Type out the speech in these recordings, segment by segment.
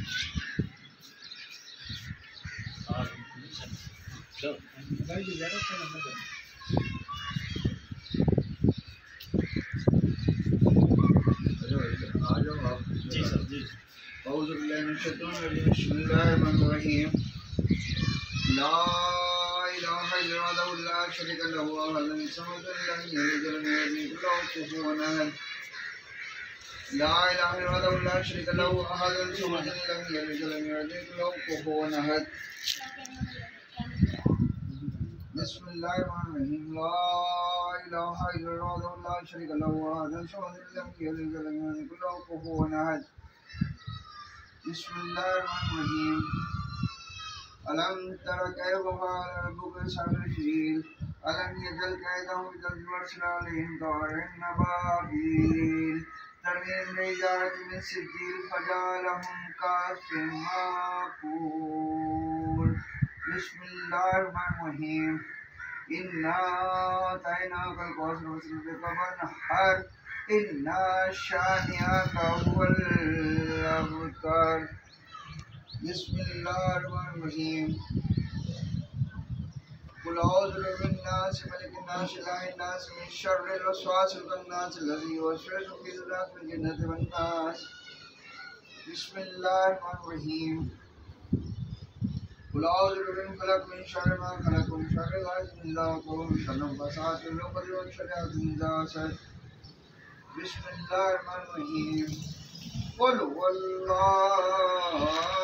جی سر جی اعوذ باللہ من الشیطان الرجیم بسم اللہ الرحمن الرحیم لا الہ الا اللہ لا شریک له احد الصمد لم یلد ولم یولد له کفوا احد لا الہ الا اللہ لا شریک له احد الصمد لم یلد ولم یولد له کفوا احد بسم اللہ الرحمن الرحیم لا الہ الا اللہ لا شریک له احد الصمد لم یلد ولم یولد له کفوا احد بسم اللہ الرحمن الرحیم ألم تر كيف فعل ربك بأصحاب الفيل ألم يجعل كيدهم في تدبير وأرسل عليهم طيرا أبابيل ترميهم بحجارة من سجيل فجعلهم كعصف مأكول بسم الله الرحمن الرحيم إنا أعطيناك الكوثر فصل وانحر إن شانئك هو الأبتر بسم اللہ الرحمن الرحیم قل اعوذ برب الناس ملک الناس اله الناس من شر الوسواس الخناس الذي يوسوس في صدور الجنة والناس بسم اللہ الرحمن الرحیم قل اعوذ برب الفلق من شر ما خلق ومن شر غاسق اذا وقب ومن شر النفاثات في العقد ومن شر حاسد اذا حسد بسم اللہ الرحمن الرحیم قل هو الله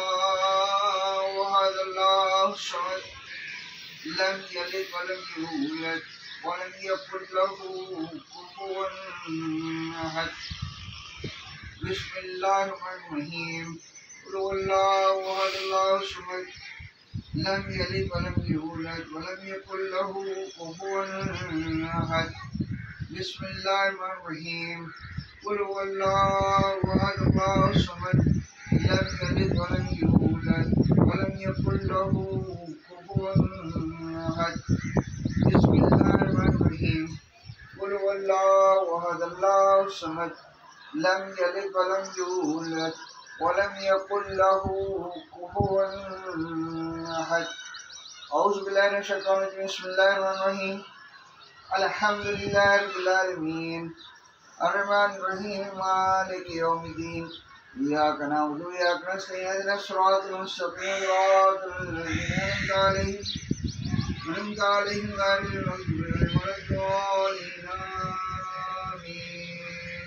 احد الله الصمد لم يلد ولم يولد ولم يكن له كفوا احد بسم الله الرحمن الرحيم قل هو الله احد الله الصمد لم يلد ولم يولد ولم يكن له كفوا احد بسم الله الرحمن الرحيم قل هو الله احد الله الصمد لم يلد ولم يولد ولم يكن له كفوا احد بسم الله الرحمن الرحيم قل هو الله احد الله الصمد لم يلد ولم يولد ولم يكن له كفوا احد اعوذ بالله من الشيطان الرجيم بسم الله الرحمن الرحيم الحمد لله رب العالمين الرحمن الرحيم مالك يوم الدين إياك نعبد وإياك نستعين اهدنا الصراط المستقيم صراط الذين أنعمت عليهم غير المغضوب عليهم ولا الضالين آمين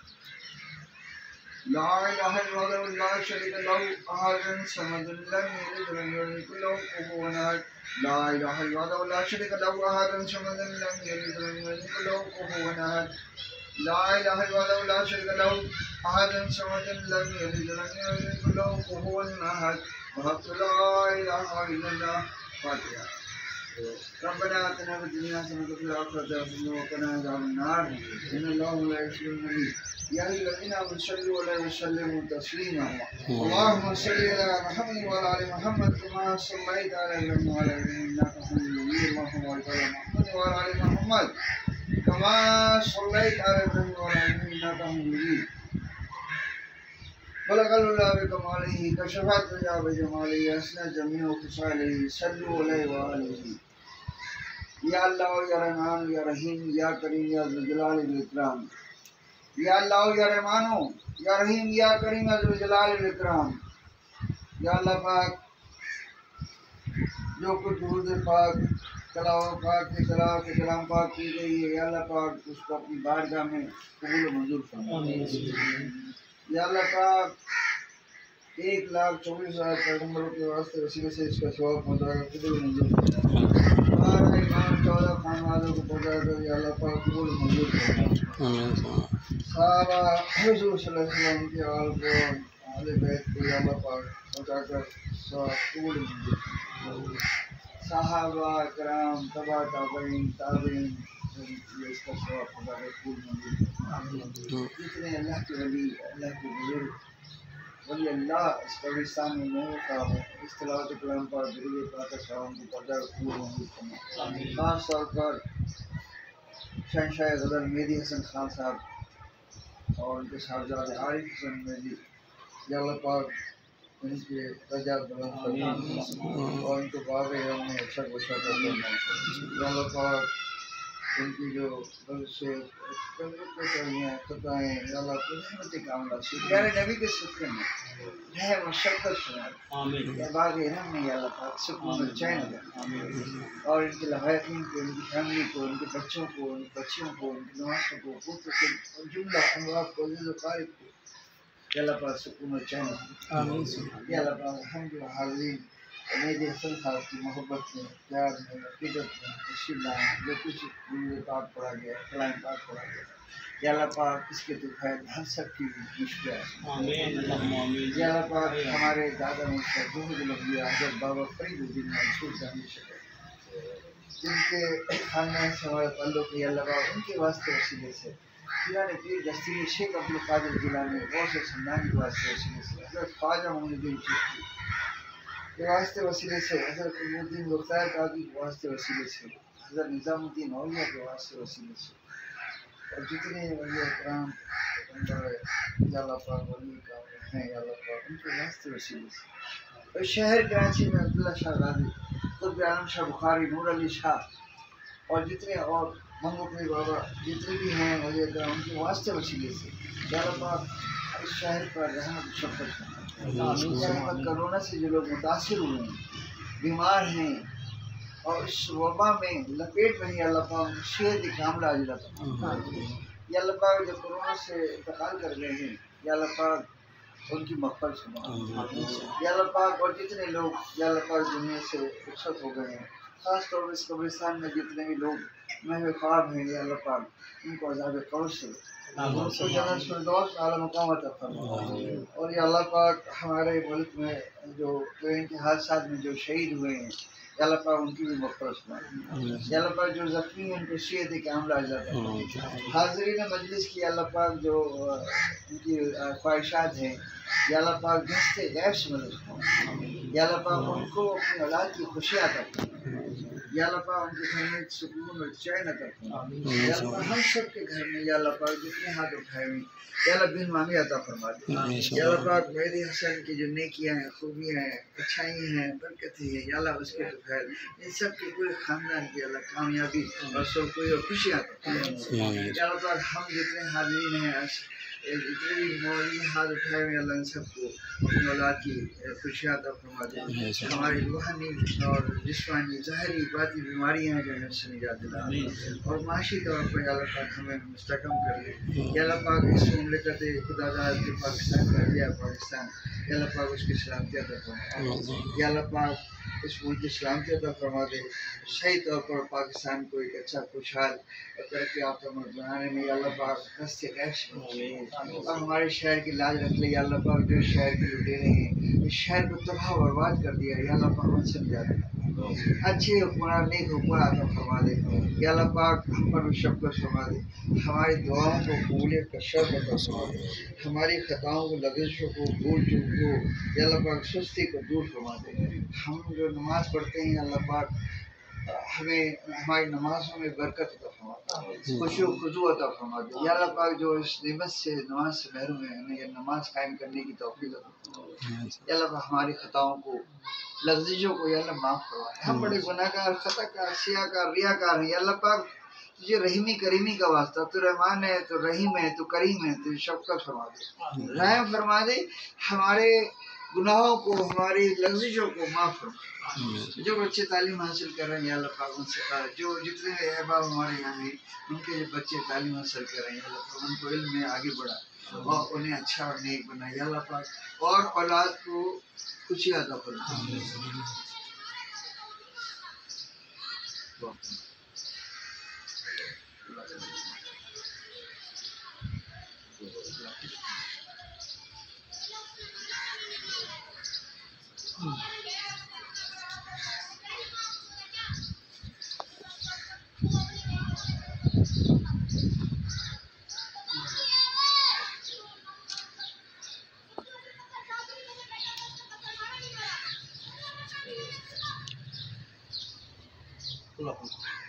لا إله إلا الله لا شريك له أحد الصمد لم يلد ولم يولد له كفوا أحد لا إله إلا الله لا شريك له أحد الصمد لم يلد ولم يولد له كفوا أحد لا إله إلا الله لا شريك له أحد الصمد لم يلد ولم يولد له كفوا أحد وحق لا إله إلا الله فاتحة ربنا آتنا في الدنيا حسنة وفي الآخرة حسنة وقنا عذاب النار إن الله لا يغفر النبي يا أيها الذين آمنوا صلوا عليه وسلموا تسليما اللهم صل على محمد وعلى آل محمد كما صليت على إبراهيم وعلى آل إبراهيم إنك حميد مجيد اللهم بارك على محمد وعلى آل محمد كما صليت على إبراهيم وعلى آل إبراهيم إنك حميد مجيد بلغ الله بكماله كشفت الرجا بجماله أسنى جميع خصاله صلوا عليه وآله یا اللہ یا رحمان یا رحیم یا کریم یا ذو الجلال والاکرام یا اللہ یا رحمان یا رحیم یا کریم یا ذو الجلال والاکرام یا اللہ پاک جو کچھ درود پاک کلام پاک کے کلام پاک کی گئی ہے یا اللہ پاک اس کو اپنی بارگاہ میں قبول و منظور فرما یا اللہ پاک 1,24,000 پیغمبروں کے واسطے وسیلے سے اس کا ثواب پہنچا کر قبول و منظور فرما ہمارا امام 14 خان والوں کو پہنچا کر یا اللہ پاک قبول و منظور فرما صحابہ حضور صلی اللہ علیہ وسلم کے آل کو اہل بیت کو یا اللہ پاک پہنچا کر ثواب قبول و منظور فرما صحابہ کرام تبع تابعین اس کا ثواب خدا کے قبول منظور جتنے اللہ کے ولی اللہ کے بزرگ ولی اللہ اس قبرستان میں موقع ہے اس تلاوت کلام پر درود پاک سلام کو پڑھا قبول منظور فرما خاص طور پر شہنشاہ غزل مہدی حسن خان صاحب اور ان کے صاحبزادے عارف حسن مہدی یا اللہ پاک ان کے درجات بلند فرمائے اور ان کو باغ علم میں اچھا گزشہ کرنا اللہ پاک ان کی جو بل سے ہیں خطائیں اللہ کو نعمت کاملہ سے پیارے نبی کے صدقے میں رحم و شفقت فرمائے یا باغ علم میں یا اللہ پاک سکون و چین دے اور ان کے لوائقین کو ان کی فیملی کو ان کے بچوں کو ان کی بچیوں کو ان کے نوازوں کو پوتوں کو اور جملہ اموات کو عزیز و قارب کو یا اللہ پاک سکون و چین دے یا اللہ پاک الحمد حاضرین مہدی حسن صاحب کی محبت میں پیار میں عقیدت میں تشریف لائیں جو کچھ پاک پڑھا گیا کلام پاک پڑھا گیا یا اللہ پاک اس کے دوپہر ہر سب کی مشکلات یا اللہ پاک ہمارے دادا مشکل جوہد الانبیاء حضرت بابا فرید الدین منصور جانی شکر جن کے خاندان سے ہمارا تعلق ہے یا اللہ پاک ان کے واسطے وسیلے سے پیران پیر دستگیر شیخ عبدالقادر جیلانی غوث سمدانی کے واسطے وسیلے سے حضرت خواجہ معین الدین چشتی کے واسطے وسیلے سے حضرت الدین غفار قاضی کے واسطے وسیلے سے حضرت نظام الدین اولیاء کے واسطے وسیلے سے اور جتنے ولی اکرام یا اللہ پاک ولی کامل ہیں یا اللہ پاک ان کے واسطے وسیلے سے اور شہر کراچی میں عبداللہ شاہ غازی قطب عالم شاہ بخاری نور علی شاہ اور جتنے اور منگو پیر بابا جتنے بھی ہیں ولی اکرام ان کے واسطے وسیلے سے یا اللہ پاک اس شہر پر رحمت شفقت کرونا سے جو لوگ متاثر ہوئے ہیں بیمار ہیں اور اس وبا میں لپیٹ میں ہی اللہ پاک شہد کاملہ عاجلہ یا اللہ پاک جو کرونا سے انتقال کر گئے ہیں یا اللہ پاک ان کی مغفرت فرما یا اللہ پاک اور جتنے لوگ یا اللہ پاک دنیا سے رخصت ہو گئے ہیں خاص طور پر اس قبرستان میں جتنے بھی لوگ محو خواب ہیں یا اللہ پاک ان کو عذاب قبر سے ان کو جنت فردوس اعلیٰ مقام عطا فرما اور یا اللہ پاک ہمارے ملک میں جو ان کے حادثات میں جو شہید ہوئے ہیں یا اللہ پاک ان کی بھی مغفرت فرمائے یا اللہ پاک جو زخمی ہیں ان کو صحت کاملہ عطا فرمائے حاضرین مجلس کی اللہ پاک جو ان کی خواہشات ہیں یا اللہ پاک دستے غیب سے مدد فرمائے یا اللہ پاک ان کو اپنی اولاد کی خوشی عطا فرمائے یا اللہ پاک ان کے گھر میں سکون اور چین عطا فرمائے یا اللہ پاک ہم سب کے گھر میں یا اللہ پاک جتنے ہاتھ اٹھائے ہوئے یا اللہ بن مامی عطا فرما دے یا اللہ پاک مہدی حسن کی جو نیکیاں ہیں خوبیاں ہیں اچھائی ہیں برکتیں ہیں یا اللہ اس کے دوپہر ان سب کے پورے خاندان کی اللہ کامیابی اور سب کوئی اور خوشی عطا فرما یا اللہ پاک ہم جتنے حاضرین ہیں اتنے بھی مولی ہاتھ اٹھائے ہوئے اللہ ان سب کو اپنی اولاد کی خوشی عطا فرما دے ہماری روحانی اور جسمانی ظاہری باطنی بیماریاں ہیں جو ہم سے نجات دلا اور معاشی طور پر یا اللہ پاک ہمیں مستحکم کر لے یا اللہ پاک اس مملکت خدا داد کے پاکستان کا دیا پاکستان یا اللہ پاک اس کی سلامتی عطا فرما یا اللہ پاک اس ملک کی سلامتی عطا فرما دے صحیح طور پر پاکستان کو ایک اچھا خوشحال اور ترقی یافتہ ملک بنانے میں یا اللہ پاک رستے غیب سے اور ہمارے شہر کی لاج رکھ لے یا اللہ پاک جو شہر کے لٹیرے ہیں اس شہر کو تباہ و برباد کر دیا یا اللہ پاک ان سے نجات دے اچھے حکمران نیک حکمران عطا فرما دے یا اللہ پاک ہم پر بھی شفقت فرما دے ہماری دعاؤں کو قبولیت کا شرف عطا فرما دے ہماری خطاؤں کو لغزشوں کو بھول چوک کو یا اللہ پاک سستی کو دور فرما دے ہم جو نماز پڑھتے ہیں اللہ پاک ہمیں ہماری نمازوں میں برکت عطا فرما دے خشوع و خضوع عطا فرما دے یا اللہ پاک جو اس نعمت سے نماز سے محروم ہے ہمیں یہ نماز قائم کرنے کی توفیق عطا فرما دے یا اللہ پاک ہماری خطاؤں کو لغزشوں کو یا اللہ معاف کروا ہم بڑے گناہ گار خطا کار سیاہ کار ریا کار ہیں یا اللہ پاک تجھے رحیمی کریمی کا واسطہ تو رحمان ہے تو رحیم ہے تو کریم ہے تو شفقت فرما دے رحم فرما دے ہمارے گناہوں کو ہماری لغزشوں کو معاف فرما جو بچے تعلیم حاصل کر رہے ہیں یا اللہ پاک ان سے جو جتنے احباب ہمارے یہاں ہیں ان کے جو بچے تعلیم حاصل کر رہے ہیں یا اللہ پاک ان کو علم میں آگے بڑھا اور انہیں اچھا اور نیک بنا یا اللہ پاک اور اولاد کو خوشی عطا فرما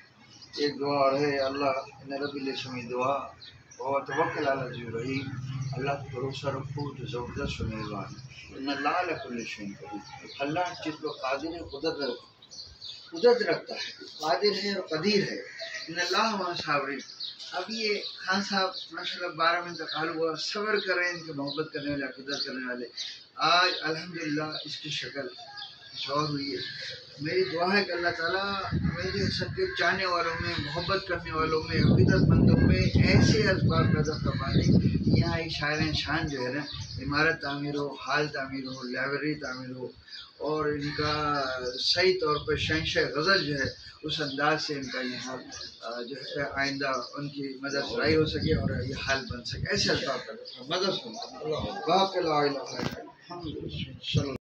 ایک دعا اور ہے اللہ ان ربی لسمی دعا اور توکل علی الرحیم اللہ پر بھروسہ رکھو جو زبردست و مہربان ہے. ان اللہ علی کل شیء قدیر. اللہ چیز کو قادر ہے، قدرت رکھتا ہے، قادر ہے اور قدیر ہے. ان اللہ مع الصابرین. اب یہ خان صاحب ماشاء اللہ 12 منٹ تک حال ہوا، صبر کر رہے ہیں ان کے محبت کرنے والے، عقیدت کرنے والے. آج الحمدللہ اس کی شکل کچھ اور ہوئی ہے. میری دعا ہے کہ اللہ تعالیٰ مہدی حسن کے چاہنے والوں میں، محبت کرنے والوں میں، عقیدت مندوں میں ایسے اسباب پیدا فرما دیں. یہاں ایک شاعر شان جو ہے نا، عمارت تعمیر ہو، حال تعمیر ہو، لائبریری تعمیر ہو، اور ان کا صحیح طور پر شہنشاہ غزل جو ہے اس انداز سے ان کا یہاں جو ہے آئندہ ان کی مدد افزائی ہو سکے اور یہ حال بن سکے. ایسے اسباب پیدا فرما. مدد فرما. باقی لا الہ الا اللہ.